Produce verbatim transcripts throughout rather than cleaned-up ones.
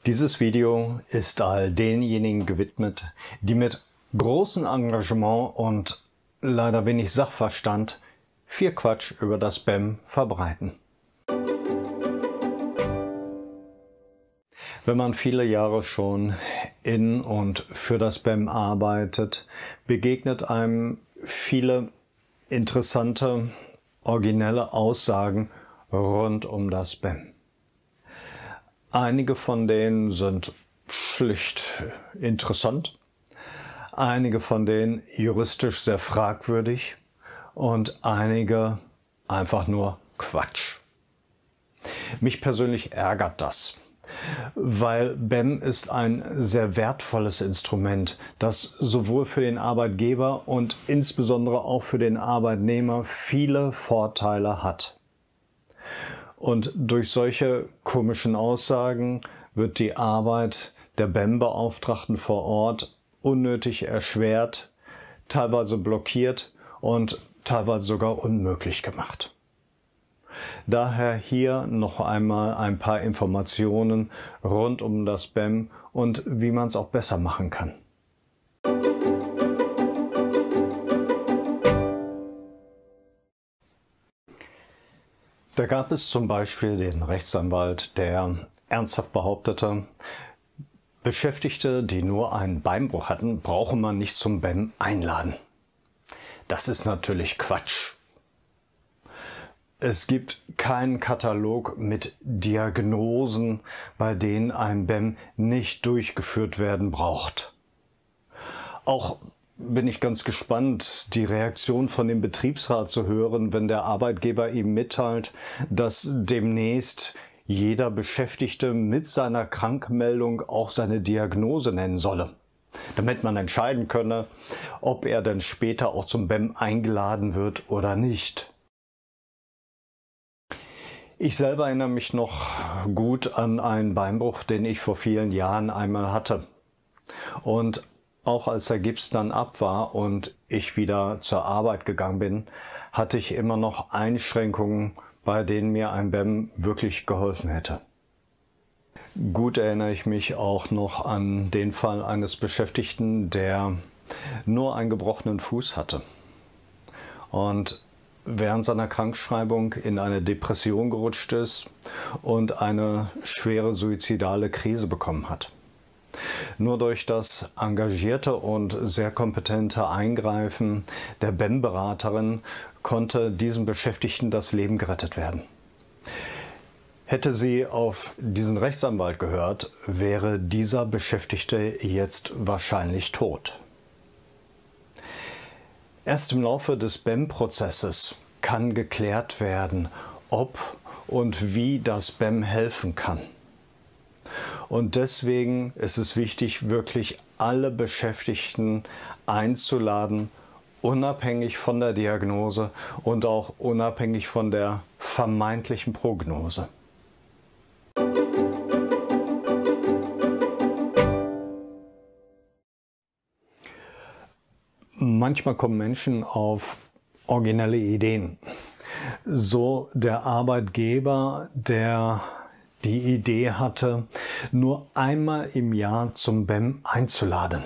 Dieses Video ist all denjenigen gewidmet, die mit großem Engagement und leider wenig Sachverstand viel Quatsch über das B E M verbreiten. Wenn man viele Jahre schon in und für das B E M arbeitet, begegnet einem viele interessante, originelle Aussagen rund um das B E M. Einige von denen sind schlicht interessant, einige von denen juristisch sehr fragwürdig und einige einfach nur Quatsch. Mich persönlich ärgert das, weil B E M ist ein sehr wertvolles Instrument, das sowohl für den Arbeitgeber und insbesondere auch für den Arbeitnehmer viele Vorteile hat. Und durch solche komischen Aussagen wird die Arbeit der B E M-Beauftragten vor Ort unnötig erschwert, teilweise blockiert und teilweise sogar unmöglich gemacht. Daher hier noch einmal ein paar Informationen rund um das B E M und wie man es auch besser machen kann. Da gab es zum Beispiel den Rechtsanwalt, der ernsthaft behauptete, Beschäftigte, die nur einen Beinbruch hatten, brauche man nicht zum B E M einladen. Das ist natürlich Quatsch. Es gibt keinen Katalog mit Diagnosen, bei denen ein B E M nicht durchgeführt werden braucht. Auch bin ich ganz gespannt, die Reaktion von dem Betriebsrat zu hören, wenn der Arbeitgeber ihm mitteilt, dass demnächst jeder Beschäftigte mit seiner Krankmeldung auch seine Diagnose nennen solle, damit man entscheiden könne, ob er dann später auch zum B E M eingeladen wird oder nicht. Ich selber erinnere mich noch gut an einen Beinbruch, den ich vor vielen Jahren einmal hatte. Und auch als der Gips dann ab war und ich wieder zur Arbeit gegangen bin, hatte ich immer noch Einschränkungen, bei denen mir ein B E M wirklich geholfen hätte. Gut erinnere ich mich auch noch an den Fall eines Beschäftigten, der nur einen gebrochenen Fuß hatte und während seiner Krankschreibung in eine Depression gerutscht ist und eine schwere suizidale Krise bekommen hat. Nur durch das engagierte und sehr kompetente Eingreifen der B E M-Beraterin konnte diesem Beschäftigten das Leben gerettet werden. Hätte sie auf diesen Rechtsanwalt gehört, wäre dieser Beschäftigte jetzt wahrscheinlich tot. Erst im Laufe des B E M-Prozesses kann geklärt werden, ob und wie das B E M helfen kann. Und deswegen ist es wichtig, wirklich alle Beschäftigten einzuladen, unabhängig von der Diagnose und auch unabhängig von der vermeintlichen Prognose. Manchmal kommen Menschen auf originelle Ideen. So der Arbeitgeber, der die Idee hatte, nur einmal im Jahr zum B E M einzuladen.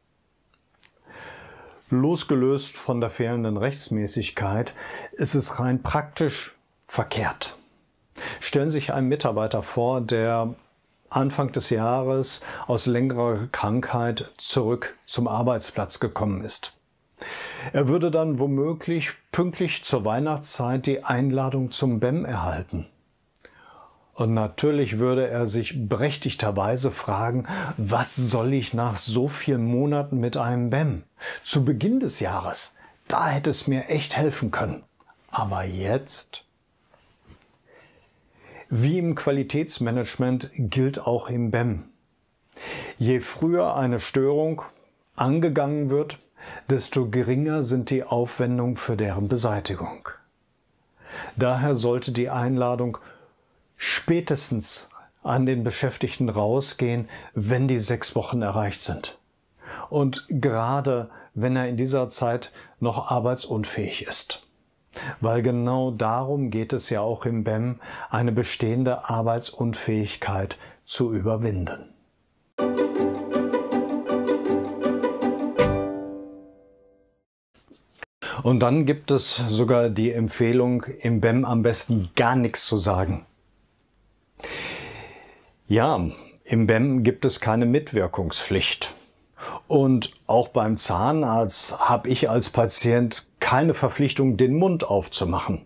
Losgelöst von der fehlenden Rechtsmäßigkeit ist es rein praktisch verkehrt. Stellen Sie sich einen Mitarbeiter vor, der Anfang des Jahres aus längerer Krankheit zurück zum Arbeitsplatz gekommen ist. Er würde dann womöglich pünktlich zur Weihnachtszeit die Einladung zum B E M erhalten. Und natürlich würde er sich berechtigterweise fragen, was soll ich nach so vielen Monaten mit einem B E M? Zu Beginn des Jahres, da hätte es mir echt helfen können. Aber jetzt? Wie im Qualitätsmanagement gilt auch im B E M. Je früher eine Störung angegangen wird, desto geringer sind die Aufwendungen für deren Beseitigung. Daher sollte die Einladung spätestens an den Beschäftigten rausgehen, wenn die sechs Wochen erreicht sind. Und gerade wenn er in dieser Zeit noch arbeitsunfähig ist. Weil genau darum geht es ja auch im B E M, eine bestehende Arbeitsunfähigkeit zu überwinden. Und dann gibt es sogar die Empfehlung, im B E M am besten gar nichts zu sagen. Ja, im B E M gibt es keine Mitwirkungspflicht. Und auch beim Zahnarzt habe ich als Patient keine Verpflichtung, den Mund aufzumachen.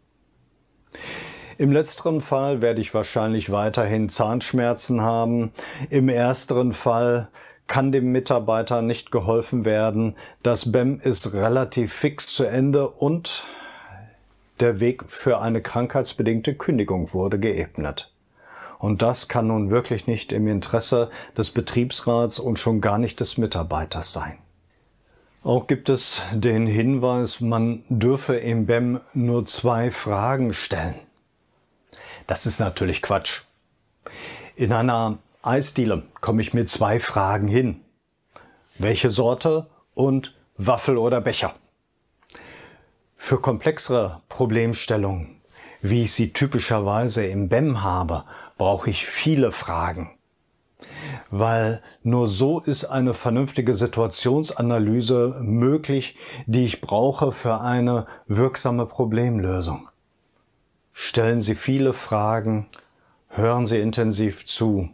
Im letzteren Fall werde ich wahrscheinlich weiterhin Zahnschmerzen haben. Im ersteren Fall kann dem Mitarbeiter nicht geholfen werden. Das B E M ist relativ fix zu Ende und der Weg für eine krankheitsbedingte Kündigung wurde geebnet. Und das kann nun wirklich nicht im Interesse des Betriebsrats und schon gar nicht des Mitarbeiters sein. Auch gibt es den Hinweis, man dürfe im B E M nur zwei Fragen stellen. Das ist natürlich Quatsch. In einer Eisdiele komme ich mit zwei Fragen hin. Welche Sorte und Waffel oder Becher? Für komplexere Problemstellungen, wie ich sie typischerweise im B E M habe, brauche ich viele Fragen. Weil nur so ist eine vernünftige Situationsanalyse möglich, die ich brauche für eine wirksame Problemlösung. Stellen Sie viele Fragen, hören Sie intensiv zu.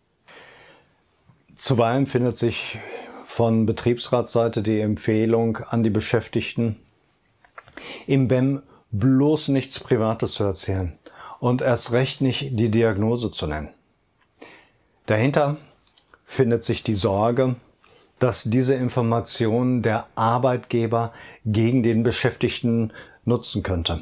Zuweilen findet sich von Betriebsratsseite die Empfehlung an die Beschäftigten, im B E M bloß nichts Privates zu erzählen und erst recht nicht die Diagnose zu nennen. Dahinter findet sich die Sorge, dass diese Information der Arbeitgeber gegen den Beschäftigten nutzen könnte.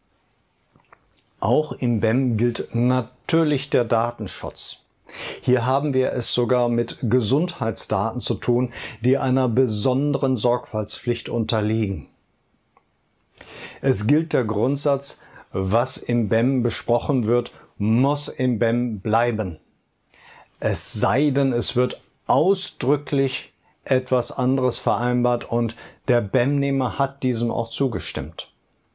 Auch im B E M gilt natürlich der Datenschutz. Hier haben wir es sogar mit Gesundheitsdaten zu tun, die einer besonderen Sorgfaltspflicht unterliegen. Es gilt der Grundsatz, was im B E M besprochen wird, muss im B E M bleiben. Es sei denn, es wird ausdrücklich etwas anderes vereinbart und der B E M-Nehmer hat diesem auch zugestimmt.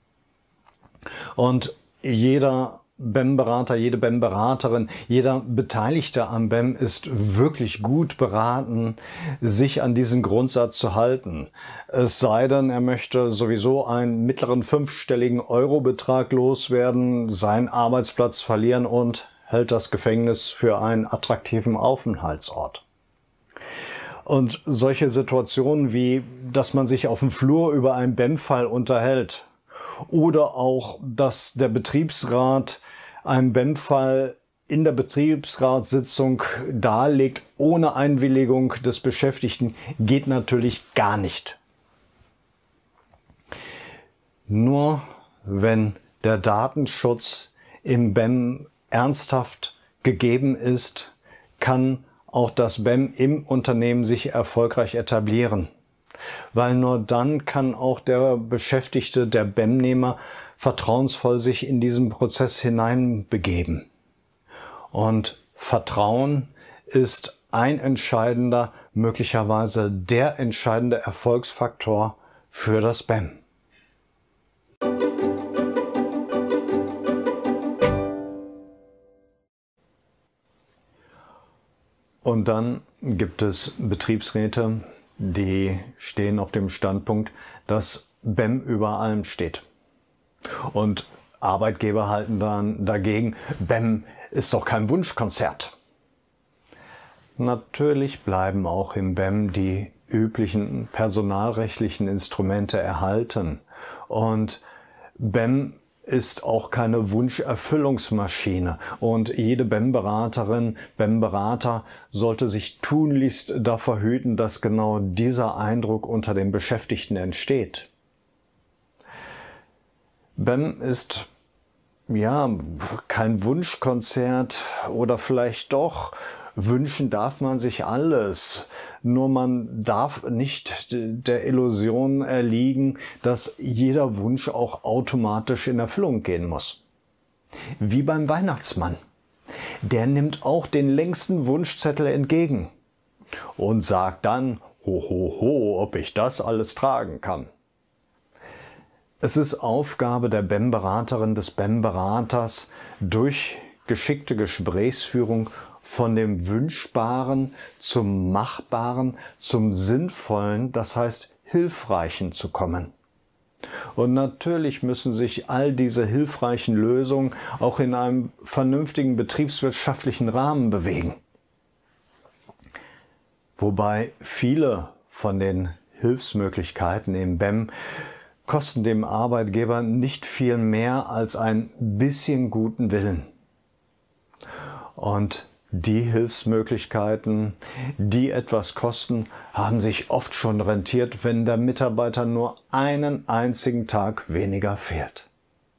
Und jeder B E M-Berater, jede B E M-Beraterin, jeder Beteiligte am B E M ist wirklich gut beraten, sich an diesen Grundsatz zu halten. Es sei denn, er möchte sowieso einen mittleren fünfstelligen Eurobetrag loswerden, seinen Arbeitsplatz verlieren und hält das Gefängnis für einen attraktiven Aufenthaltsort. Und solche Situationen wie, dass man sich auf dem Flur über einen B E M-Fall unterhält oder auch, dass der Betriebsrat einen B E M-Fall in der Betriebsratssitzung darlegt ohne Einwilligung des Beschäftigten, geht natürlich gar nicht. Nur wenn der Datenschutz im B E M ernsthaft gegeben ist, kann auch das B E M im Unternehmen sich erfolgreich etablieren. Weil nur dann kann auch der Beschäftigte, der B E M-Nehmer, vertrauensvoll sich in diesen Prozess hineinbegeben. Und Vertrauen ist ein entscheidender, möglicherweise der entscheidende Erfolgsfaktor für das B E M. Und dann gibt es Betriebsräte, die stehen auf dem Standpunkt, dass B E M über allem steht. Und Arbeitgeber halten dann dagegen, B E M ist doch kein Wunschkonzert. Natürlich bleiben auch im B E M die üblichen personalrechtlichen Instrumente erhalten. Und B E M ist auch keine Wunscherfüllungsmaschine und jede B E M-Beraterin, B E M-Berater sollte sich tunlichst davor hüten, dass genau dieser Eindruck unter den Beschäftigten entsteht. B E M ist ja kein Wunschkonzert oder vielleicht doch. Wünschen darf man sich alles, nur man darf nicht der Illusion erliegen, dass jeder Wunsch auch automatisch in Erfüllung gehen muss. Wie beim Weihnachtsmann. Der nimmt auch den längsten Wunschzettel entgegen und sagt dann, ho, ho, ho, ob ich das alles tragen kann. Es ist Aufgabe der B E M-Beraterin, des B E M-Beraters, durch geschickte Gesprächsführung von dem Wünschbaren zum Machbaren, zum Sinnvollen, das heißt Hilfreichen zu kommen. Und natürlich müssen sich all diese hilfreichen Lösungen auch in einem vernünftigen betriebswirtschaftlichen Rahmen bewegen. Wobei viele von den Hilfsmöglichkeiten im B E M kosten dem Arbeitgeber nicht viel mehr als ein bisschen guten Willen. Und die Hilfsmöglichkeiten, die etwas kosten, haben sich oft schon rentiert, wenn der Mitarbeiter nur einen einzigen Tag weniger fehlt.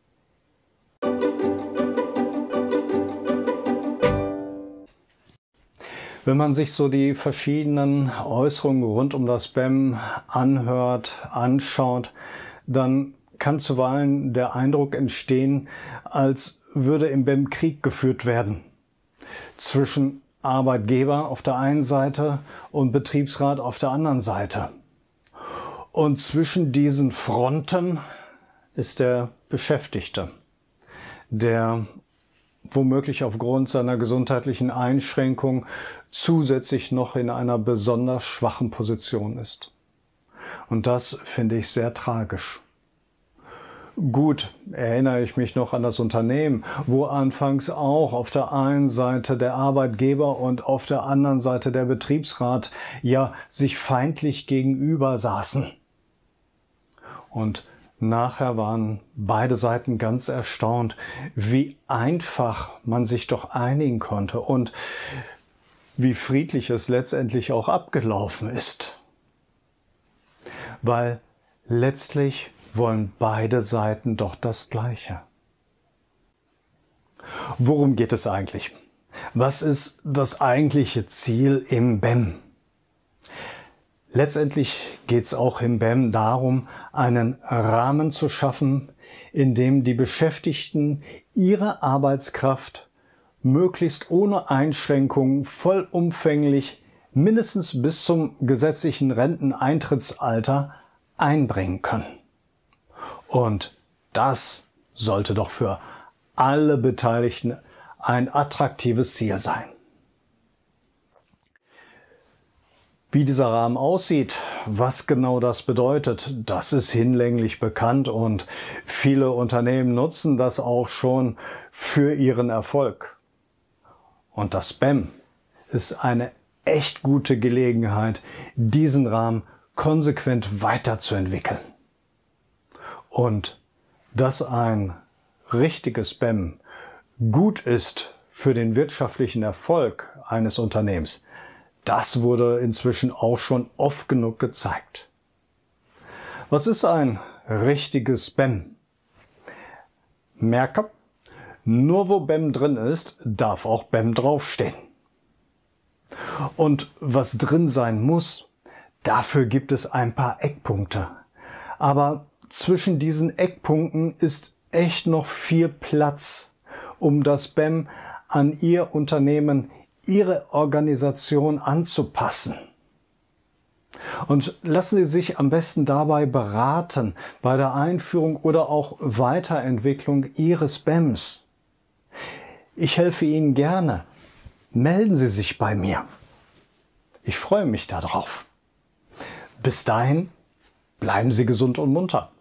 Wenn man sich so die verschiedenen Äußerungen rund um das B E M anhört, anschaut, dann kann zuweilen der Eindruck entstehen, als würde im B E M Krieg geführt werden. Zwischen Arbeitgeber auf der einen Seite und Betriebsrat auf der anderen Seite. Und zwischen diesen Fronten ist der Beschäftigte, der womöglich aufgrund seiner gesundheitlichen Einschränkung zusätzlich noch in einer besonders schwachen Position ist. Und das finde ich sehr tragisch. Gut, erinnere ich mich noch an das Unternehmen, wo anfangs auch auf der einen Seite der Arbeitgeber und auf der anderen Seite der Betriebsrat ja sich feindlich gegenüber saßen. Und nachher waren beide Seiten ganz erstaunt, wie einfach man sich doch einigen konnte und wie friedlich es letztendlich auch abgelaufen ist. Weil letztlich wollen beide Seiten doch das Gleiche. Worum geht es eigentlich? Was ist das eigentliche Ziel im B E M? Letztendlich geht es auch im B E M darum, einen Rahmen zu schaffen, in dem die Beschäftigten ihre Arbeitskraft möglichst ohne Einschränkungen vollumfänglich mindestens bis zum gesetzlichen Renteneintrittsalter einbringen können. Und das sollte doch für alle Beteiligten ein attraktives Ziel sein. Wie dieser Rahmen aussieht, was genau das bedeutet, das ist hinlänglich bekannt und viele Unternehmen nutzen das auch schon für ihren Erfolg. Und das B E M ist eine echt gute Gelegenheit, diesen Rahmen konsequent weiterzuentwickeln. Und dass ein richtiges B E M gut ist für den wirtschaftlichen Erfolg eines Unternehmens, das wurde inzwischen auch schon oft genug gezeigt. Was ist ein richtiges B E M? Merke, nur wo B E M drin ist, darf auch B E M draufstehen. Und was drin sein muss, dafür gibt es ein paar Eckpunkte. Aber zwischen diesen Eckpunkten ist echt noch viel Platz, um das B E M an Ihr Unternehmen, Ihre Organisation anzupassen. Und lassen Sie sich am besten dabei beraten bei der Einführung oder auch Weiterentwicklung Ihres B E Ms. Ich helfe Ihnen gerne. Melden Sie sich bei mir. Ich freue mich darauf. Bis dahin, bleiben Sie gesund und munter.